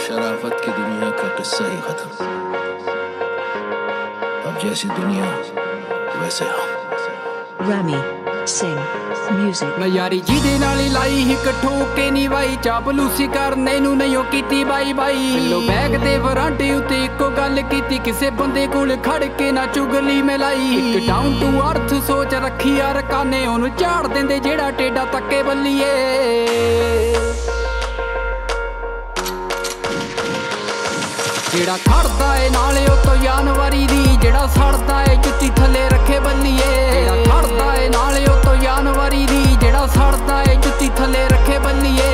शराफत की दुनिया का किस्सा ही खत्म। अब जैसी दुनिया वैसे हम। Rami Singh Music। मैं यारी जिदे नाली लाई हिक ठोके नी वाई, चापलूसी करने नू नहीं ओ कीती बाई बाई। पिल्लो बैग दे वरांडे उत्ते इक्को गल कीती, किसे बंदे कोल खड़ के ना चुगली मिलाई। इक डाउन टू अर्थ सोच रखी यार काने, ओनू झाड़ देंदे जेड़ा टेढ़ा तक्के बल्लीए। जेड़ा खड़दा है नाले ओ तो जानवरी दी, जेड़ा सड़दा है जुत्ती थले रखे बल्लीए। जेड़ा खड़दा है नाले ओ तो जानवरी दी, जेड़ा सड़दा है जुत्ती थले रखे बल्लीए।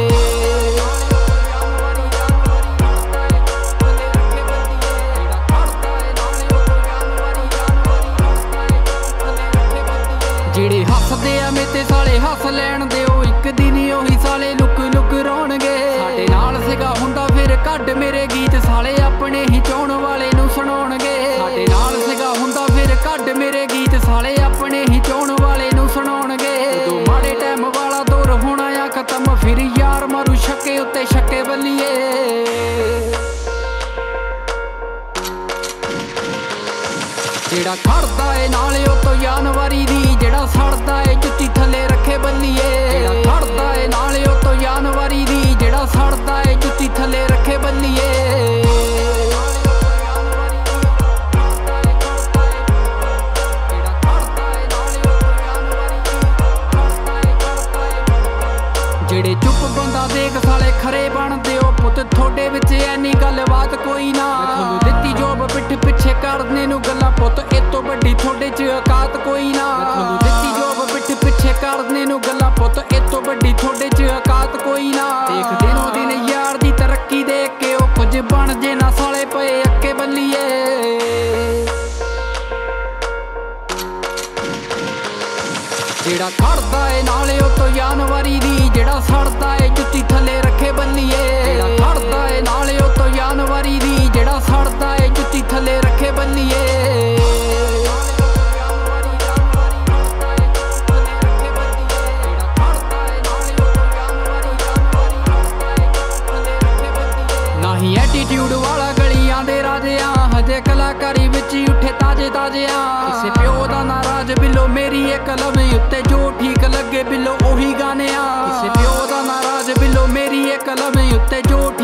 जेड़े हसदे आ मेते साले हस लैण दिओ, इक दिन ओही साले लुक लुक रोणगे। साडे नाल सीगा हुंदा फिर कड्ड मेरे गीत, साले अपने ही चाहण वाले नू सुणाउणगे। साडे नाल सीगा हुंदा फिर कड्ड मेरे गीत, साले अपने ही चाहण वाले नू सुणाउणगे। उदों माड़े टाइम वाला दौर होना आ खत्म, फिर यार मारू छक्के उत्ते छक्के बल्लीए। जेड़ा खड़दा है नाले ओ तो जानवरी दी, जेड़ा सड़दा है जुत्ती थले रखे बल्लीए। जेड़ा खड़दा है नाले ओ तो जानवरी दी, जेड़ा सड़दा है जुत्ती थले रखे बल्लीए। जेड़े चुप बंदा देख साले खरे बन दिओ, पुत थोड़े विच ऐनी गलबात कोई ना। थोनू दित्ती जॉब पिठ पिछे करने नू गल्लां, पुत इतो वड्डी थोड़े च औकात कोई ना। थोनू दित्ती जॉब पिठ पिछे करने नू गल्लां, पुत इतो वड्डी थोड़े च औकात कोई ना। देख दिनों दिन यार दी तरक्की देख के ओ कुछ बन जे ना, साले पए अक्के बल्लीए। जेड़ा खड़दा है नाले ओ तो जानवरी दी, जेड़ा सड़दा है जुत्ती थले रखे बल्लीए। जेड़ा खड़दा है नाले ओ तो जानवरी दी, जेड़ा सड़दा है जुत्ती थले रखे बल्लीए। नाही एटीट्यूड वाला गलियां दे राजे आ, हजे कलाकारी विच उठे ताजे ताजे आ। किसे प्यो दा नाराज बिलो मेरी एक कलम उत्ते, जो ठीक लगे बिलो ओही गाने आ। किसे प्यो दा नाराज बिलो मेरी एक कलम उत्ते, जो